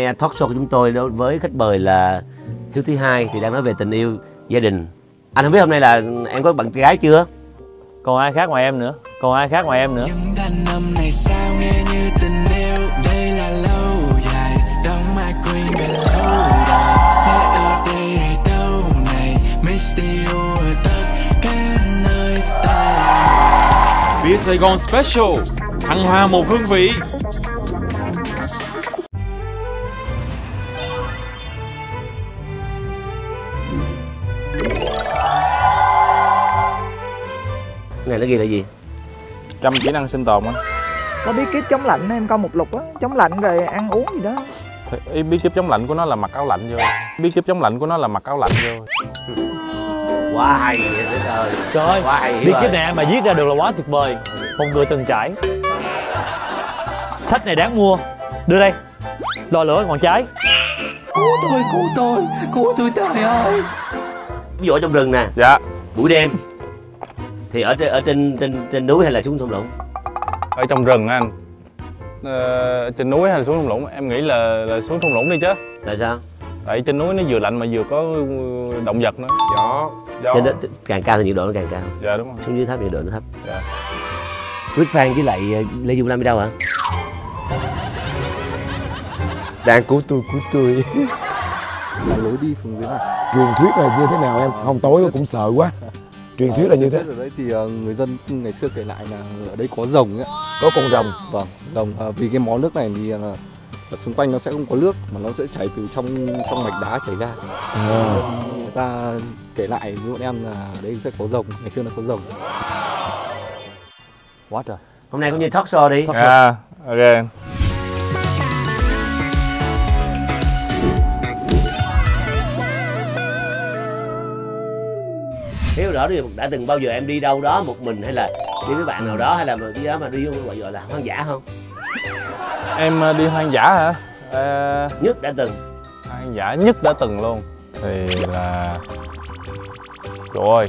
nay talk show của chúng tôi đối với khách mời là Hiếu thứ hai thì đang nói về tình yêu gia đình. Anh không biết hôm nay là em có bạn gái chưa? Còn ai khác ngoài em nữa? Còn ai khác ngoài em nữa? Những thanh âm này sao nghe như tình yêu, đây là lâu dài, don't ai quên về lâu đài. Sẽ ở đây hay đâu này, miss you ở tất cả nơi ta. Bia Sài Gòn Special, thăng hoa một hương vị. Này nó ghi là gì? 100 kỹ năng sinh tồn á. Có bí kíp chống lạnh em coi một lục á, chống lạnh rồi ăn uống gì đó. Ý bí kíp chống lạnh của nó là mặc áo lạnh vô. Bí kíp chống lạnh của nó là mặc áo lạnh vô. Quá hay trời. Trời ơi, quá hay. bí kíp này mà viết ra được là quá tuyệt vời. Một người từng trải. Sách này đáng mua. Đưa đây. Lò lửa ngọn trái. Cứu tôi trời ơi. Ví dụ ở trong rừng nè. Dạ. Buổi đêm thì ở trên núi hay là xuống thung lũng? Ở trong rừng anh. Trên núi hay là xuống thung lũng? Em nghĩ là xuống thung lũng đi chứ. Tại sao? Tại trên núi nó vừa lạnh mà vừa có động vật nữa. Gió. Trên đó càng cao thì nhiệt độ nó càng cao. Dạ đúng rồi. Xuống dưới thấp nhiệt độ nó thấp. Dạ. Quyết Phan với lại Lê Dung Lam đi đâu hả? Đang cứu tôi. Là lối đi xuống dưới này. Truyền thuyết là như thế nào em? Không, tối cũng sợ quá. Truyền thuyết là như thế. Ở đấy thì người dân ngày xưa kể lại là ở đây có rồng ấy. Có con rồng. Vâng, rồng vì cái món nước này thì ở xung quanh nó sẽ không có nước mà nó sẽ chảy từ trong mạch đá chảy ra. Người ta kể lại với bọn em là ở đây sẽ có rồng, ngày xưa nó có rồng. Quá trời. Hôm nay cũng như talk show đi. Dạ, ok. Hiếu rõ đi, đã từng bao giờ em đi đâu đó một mình hay là đi với bạn nào đó hay là đi đó mà đi gọi là hoang dã không? Em đi hoang dã hả? Nhất đã từng. Hoang dã nhất đã từng luôn thì là trời ơi.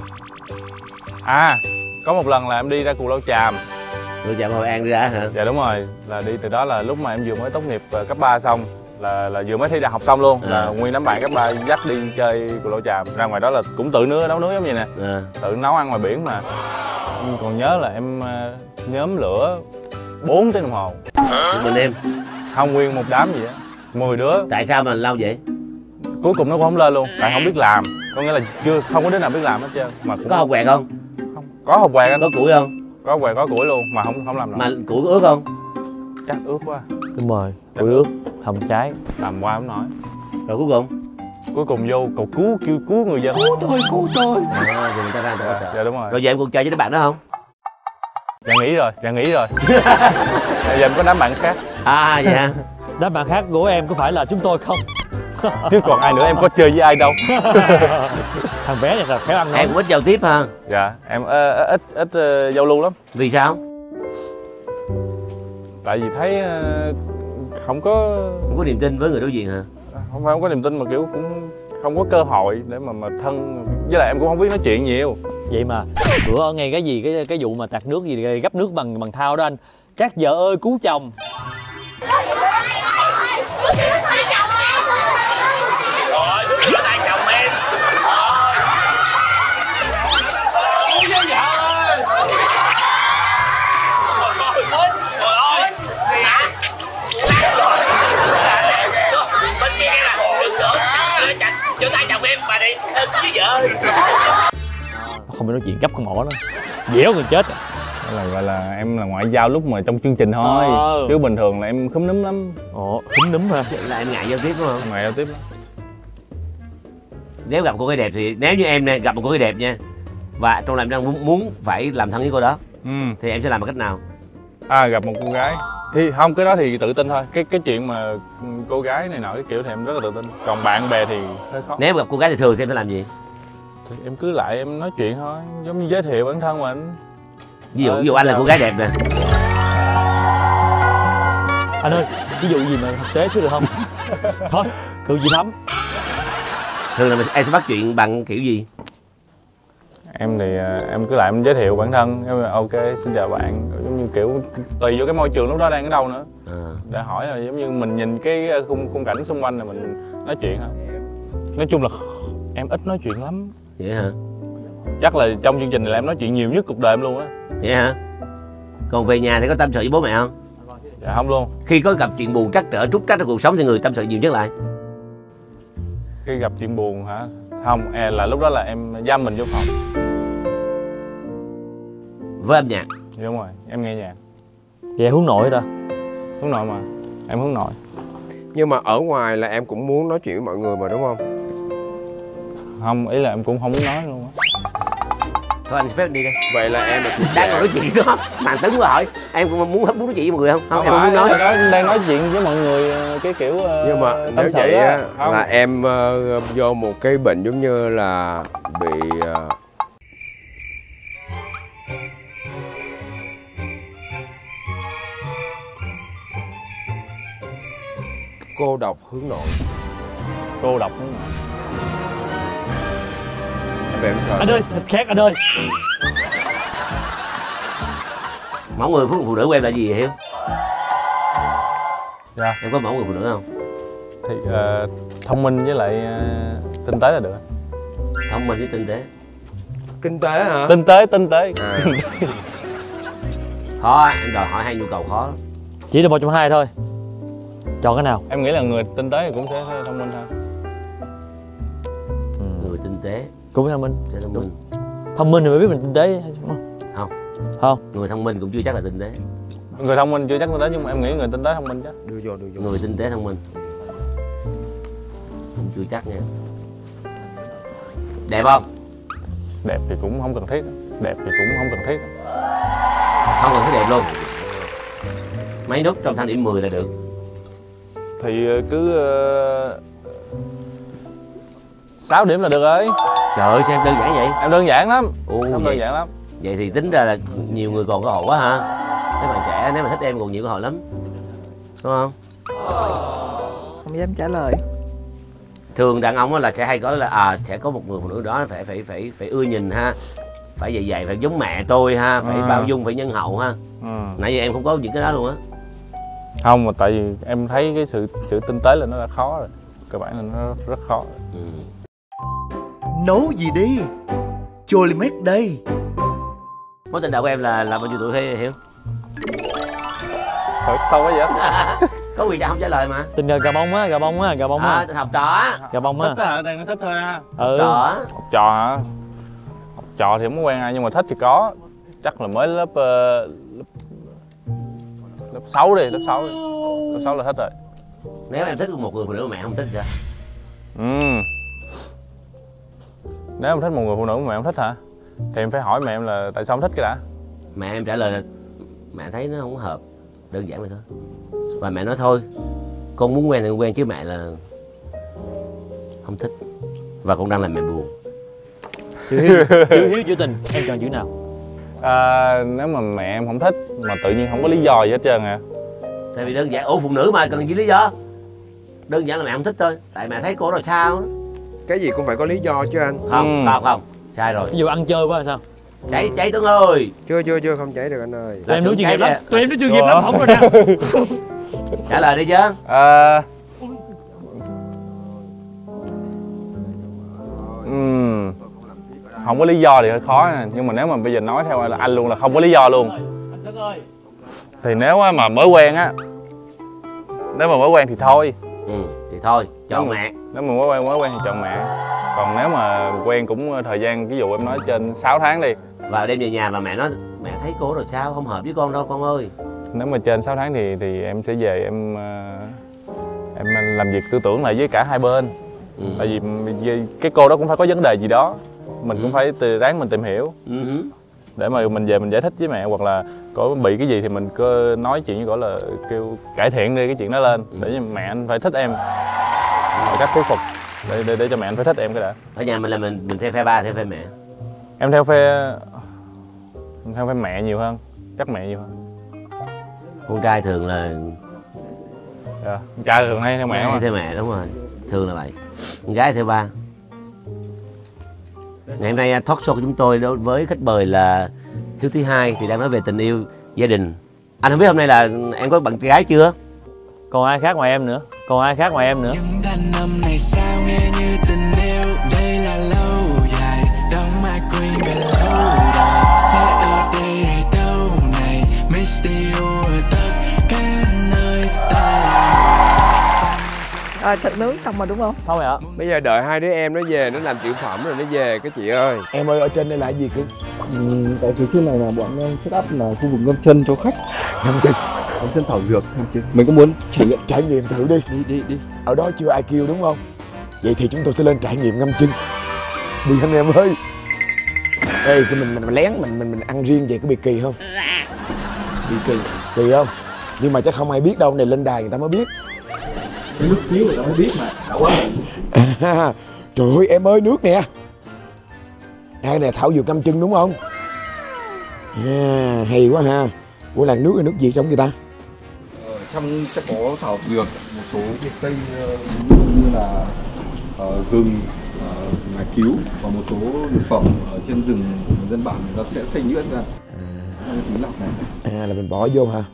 Có một lần là em đi ra Cù Lao Chàm. Rồi chạm Hội An đi ra hả? Dạ đúng rồi, là đi từ đó là lúc mà em vừa mới tốt nghiệp cấp 3 xong là vừa mới thi đại học xong luôn, là nguyên đám bạn cấp 3 dắt đi chơi Cù Lao Chàm. Ra ngoài đó là cũng tự nấu nướng giống như nè. Tự nấu ăn ngoài biển mà. Em còn nhớ là em nhóm lửa 4 tiếng đồng hồ. Một mình em? Không, nguyên một đám gì á, 10 đứa. Tại sao mà lâu vậy? Cuối cùng nó cũng không lên luôn, tại không biết làm. Có nghĩa là không có đứa nào biết làm hết trơn. Mà có hộp quẹt không? Không. Có hộp quẹt anh. Có củi không? Có quẹt có củi luôn mà không làm được. Mà củi có ướt không? Chắc ướt quá. Đúng rồi, củi ướt, hầm cháy. Làm qua không nói. Rồi cuối cùng vô cầu kêu cứu người dân. Cứu tôi. Thì người ta ra người ta hỗ trợ. Dạ đúng rồi. Rồi giờ em còn chơi với các bạn đó không? Dạ nghỉ rồi. Giờ em có đám bạn khác. Vậy hả? Đám bạn khác của em có phải là chúng tôi không? Chứ còn ai nữa, em có chơi với ai đâu. Thằng bé này là khéo ăn nói. Em cũng ít giao tiếp ha? Dạ, em ít giao lưu lắm. Vì sao? Tại vì thấy không có niềm tin với người đối diện hả? Không có niềm tin mà kiểu cũng không có cơ hội để mà thân. Với lại em cũng không biết nói chuyện nhiều. Vậy mà bữa ở ngay cái vụ mà tạt nước gì gấp nước bằng thao đó anh. Các vợ ơi cứu chồng. Chỗ tay chồng em bà đi với vợ. Không biết nói chuyện cấp con mỏ đó. Dẻo người chết. Gọi là em là ngoại giao lúc mà trong chương trình thôi. Chứ bình thường là em khúm núm lắm. Khúm núm hả? Là em ngại giao tiếp đúng không? Ngại giao tiếp lắm. Nếu gặp cô gái đẹp thì nếu như em nè gặp một cô gái đẹp nha, và trong lòng đang muốn phải làm thân với cô đó, thì em sẽ làm bằng cách nào? Gặp một cô gái thì không, cái đó thì tự tin thôi. Cái chuyện mà cô gái này nọ cái kiểu thì em rất là tự tin. Còn bạn bè thì hơi khó. Nếu gặp cô gái thì thường thì em phải làm gì? Thì em cứ lại em nói chuyện thôi, giống như giới thiệu bản thân mình. Ví dụ anh là cô gái đẹp nè. Anh ơi, ví dụ gì mà thực tế xíu được không? Thôi, cự gì thấm. Thường là em sẽ bắt chuyện bằng kiểu gì? Em thì em cứ lại em giới thiệu bản thân. Em là ok, xin chào bạn. Giống như kiểu tùy vô cái môi trường lúc đó đang ở đâu nữa. Để hỏi là giống như mình nhìn cái khung cảnh xung quanh là mình nói chuyện hả. Nói chung là em ít nói chuyện lắm. Vậy hả? Chắc là trong chương trình này là em nói chuyện nhiều nhất cuộc đời em luôn á. Vậy hả? Còn về nhà thì có tâm sự với bố mẹ không? Dạ không luôn. Khi có gặp chuyện buồn trắc trở, trúc trắc trong cuộc sống thì người tâm sự nhiều nhất lại. Khi gặp chuyện buồn hả? Không, là lúc đó là em giam mình vô phòng. Với âm nhạc. Đúng rồi, em nghe nhạc. Vậy hướng nội ta? Hướng nội mà, em hướng nội. Nhưng mà ở ngoài là em cũng muốn nói chuyện với mọi người mà đúng không? Không, ý là em cũng không muốn nói luôn á. Thôi anh xin phép đi đây. Vậy là em là đang ngồi nói chuyện đó, Hoàng Tấn qua hỏi em cũng muốn nói chuyện với mọi người không? Không, em không muốn nói. Đang nói chuyện với mọi người cái kiểu nhưng mà nếu vậy á là em vô một cái bệnh giống như là bị cô độc hướng nội. Cô độc hướng nội. Em sợ. Anh ơi, thịt khét anh ơi. Mẫu người phụ nữ của em là gì vậy Hiếu? Dạ. Em có mẫu người phụ nữ không? Thì thông minh với lại tinh tế là được. Thông minh với tinh tế. Kinh tế hả? Tinh tế. Khó, em đòi hỏi hai nhu cầu khó. Chỉ được một trong hai thôi. Chọn cái nào? Em nghĩ là người tinh tế thì cũng sẽ thông minh hơn. Người tinh tế Cũng thông minh. sẽ thông minh. Thông minh thì mới biết mình tinh tế đúng không? Không. Không. Người thông minh cũng chưa chắc là tinh tế. Người thông minh chưa chắc tinh tế, nhưng mà em nghĩ người tinh tế thông minh chứ. Đưa vô. Người tinh tế thông minh cũng chưa chắc nha. Đẹp không? Đẹp thì cũng không cần thiết. Không cần thấy đẹp luôn. Mấy nút trong thang điểm 10 là được. Thì cứ 6 điểm là được rồi. Trời ơi sao em đơn giản vậy? Em đơn giản lắm. Đơn đơn giản lắm. Vậy thì tính ra là nhiều người còn cơ hội quá ha. Mấy bạn trẻ nếu mà thích em còn nhiều cơ hội lắm. Đúng không? Không dám trả lời. Thường đàn ông là sẽ hay có là sẽ có một người phụ nữ đó phải ưa nhìn ha. Phải vậy phải giống mẹ tôi ha, phải bao dung, phải nhân hậu ha. Nãy giờ em không có những cái đó luôn á. Không, mà tại vì em thấy cái sự tinh tế là nó đã khó rồi. Cơ bản là nó rất khó rồi. Nấu gì đi, Cholimax đây. Mối tình đầu của em là bao nhiêu tuổi Hiếu? Hỏi sâu quá vậy? Có quyền không trả lời mà. Tình cờ gà bông á. Học trò á. Gà bông á. Thích hả? Đang nói thích thôi ha. Học trò hả? Học trò thì không có quen ai, nhưng mà thích thì có. Chắc là mới lớp 6 đi, lớp 6 là thích rồi. Nếu em thích một người phụ nữ mà mẹ không thích sao? Nếu em thích một người phụ nữ mà mẹ không thích hả? Thì em phải hỏi mẹ em là tại sao không thích cái đã. Mẹ em trả lời là mẹ thấy nó không hợp. Đơn giản vậy thôi. Và mẹ nói thôi, con muốn quen thì quen chứ mẹ là không thích. Và con đang làm mẹ buồn. Chữ hiếu chữ tình, em chọn chữ nào? Nếu mà mẹ em không thích mà tự nhiên không có lý do gì hết trơn à. Tại vì đơn giản, phụ nữ mà cần gì lý do. Đơn giản là mẹ không thích thôi. Tại mẹ thấy cô rồi sao. Cái gì cũng phải có lý do chứ anh. Không, sai rồi. Ví dụ ăn chơi quá là sao? Cháy Tuấn ơi. Chưa không cháy được anh ơi. Tụi em nói chuyên nghiệp lắm. Tụi em nói chuyên nghiệp lắm, không rồi nè. Trả lời đi chứ. Không có lý do thì hơi khó nha. Nhưng mà nếu mà bây giờ nói theo là anh luôn là không có lý do luôn. Thì nếu mà mới quen á, thì thôi. Thì thôi, chọn mẹ. Nếu mà mới quen thì chọn mẹ. Còn nếu mà quen cũng thời gian, ví dụ em nói trên 6 tháng đi. Và đem về nhà và mẹ nói mẹ thấy cô rồi sao, không hợp với con đâu con ơi. Nếu mà trên 6 tháng thì em sẽ về em làm việc tư tưởng lại với cả hai bên. Tại vì cái cô đó cũng phải có vấn đề gì đó. Mình cũng phải ráng mình tìm hiểu. Để mà mình về mình giải thích với mẹ, hoặc là có bị cái gì thì mình cứ nói chuyện gọi là kêu cải thiện đi cái chuyện đó lên. Để mẹ anh phải thích em. Cách thuyết phục để cho mẹ anh phải thích em cái đã. Ở nhà mình là mình theo phe ba, theo phe mẹ. Em theo phe mẹ nhiều hơn. Chắc mẹ nhiều hơn. Con trai thường là con trai thường hay theo mẹ. Hay theo mẹ, đúng rồi. Thường là vậy. Con gái theo ba. Ngày hôm nay talk show của chúng tôi đối với khách mời là Hiếu thứ hai thì đang nói về tình yêu gia đình. Anh không biết hôm nay là em có bạn gái chưa? Còn ai khác ngoài em nữa? Còn ai khác ngoài em nữa? Những thanh âm này sao nghe như tình yêu, đây là lâu dài, đóng mai quên về lâu đài. Sẽ ở đây hay đâu này, miss you ở tất cả nơi ta. Rồi thịt nướng xong rồi đúng không? Xong rồi ạ. Bây giờ đợi hai đứa em nó về, nó làm tiểu phẩm rồi nó về cái chị ơi. Em ơi, ở trên đây là cái gì cưng? Tại phía trên này là bọn em set up là khu vực ngâm chân cho khách. Ngâm chân. Ngâm chân thảo dược. Mình có muốn trải nghiệm thử đi. Đi. Ở đó chưa ai kêu đúng không? Vậy thì chúng tôi sẽ lên trải nghiệm ngâm chân. Đi anh em ơi. Ê, thì mình lén mình ăn riêng vậy có bị kỳ không? Kỳ không? Nhưng mà chắc không ai biết đâu, này lên đài người ta mới biết. Cái nước chiếu người ta mới biết mà. Trời ơi em ơi, nước nè. Đây nè, thảo dược ngâm chân đúng không? Hay quá ha. Ủa là nước là nước gì trong người ta? Trong sẽ có thảo dược, một số cái cây như là gừng, ngải cứu và một số thực phẩm ở trên rừng dân bản người ta sẽ xay nhuyễn ra. Tí lọc này. Là mình bỏ vô hả?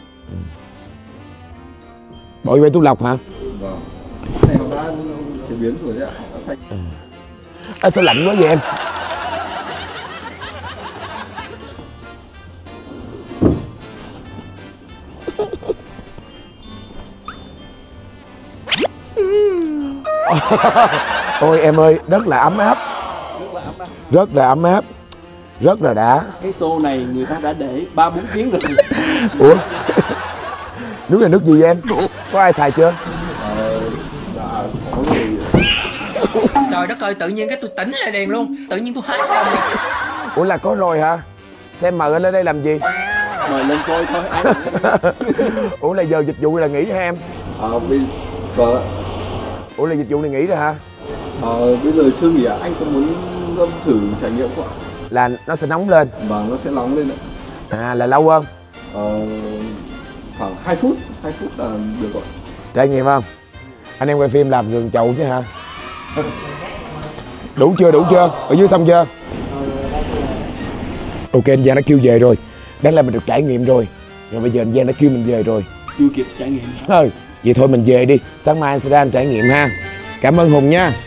Bỏ vô túi lọc hả? Vâng. Cái này họ đã chế biến rồi đấy ạ, đã xay. Sao lạnh quá vậy em? Ôi em ơi, rất là ấm áp. Rất là ấm áp. Rất là đã. Cái xô này người ta đã để 3-4 tiếng rồi. Ủa? Nước là nước gì vậy em? Có ai xài chưa? Trời đất ơi, tự nhiên cái tôi tỉnh lại đèn luôn. Tự nhiên tôi hết hồn rồi. Ủa là có rồi hả? Xem mời lên đây làm gì? Mời lên coi thôi. Ủa là giờ dịch vụ là nghỉ hả em? Vâng. Ủa là dịch vụ này nghỉ rồi hả? Bây giờ chưa nghỉ ạ, anh có muốn ngâm thử trải nghiệm không ạ? Là nó sẽ nóng lên. Vâng, nó sẽ nóng lên ạ. Là lâu không? Khoảng 2 phút là được rồi. Trải nghiệm không? Anh em quay phim làm gừng chậu chứ hả? Đủ chưa? Ở dưới xong chưa? Ok, anh Giang đã kêu về rồi. Đáng là mình được trải nghiệm rồi. Rồi bây giờ anh Giang đã kêu mình về rồi. Chưa kịp trải nghiệm. Vậy thôi mình về đi. Sáng mai anh sẽ ra anh trải nghiệm ha. Cảm ơn Hùng nha.